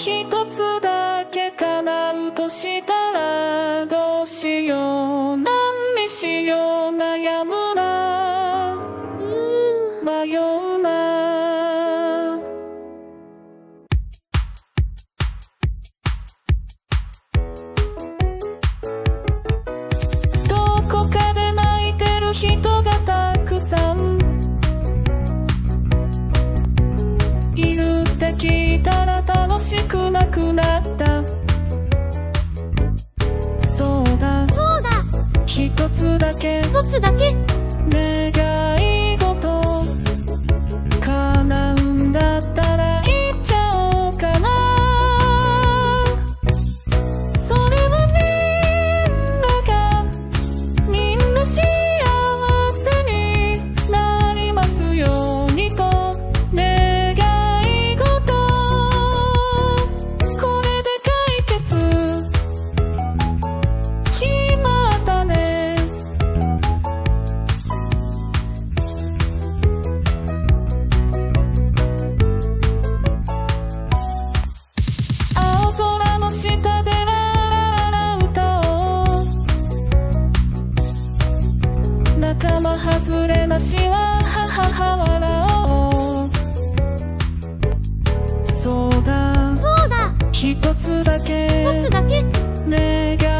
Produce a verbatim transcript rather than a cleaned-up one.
一つだけ叶うとしたらどうしよう、何にしよう、悩むな、迷うな。どこかで泣いてる人がたくさんいるって聞いたら楽しくなくなった。そうだそうだ、 一つだけ一つだけ願い事叶うんだったら言っちゃおうかな。それはみんながみんな幸せになりますようにと願い事、これで解決決まったね。青空の下でララララ歌おう、仲間外れなしはははは笑おう。そうだそうだ、 一つだけ一つだけ願